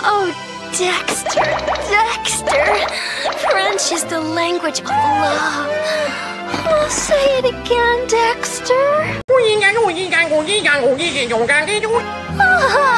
Oh, Dexter, Dexter. French is the language of love. Oh, say it again, Dexter.